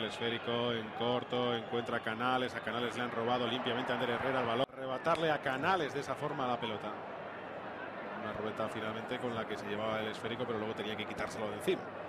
esférico en corto, encuentra a Canales le han robado limpiamente a Ander Herrera el balón, arrebatarle a Canales de esa forma la pelota. Una ruleta finalmente con la que se llevaba el esférico, pero luego tenía que quitárselo de encima.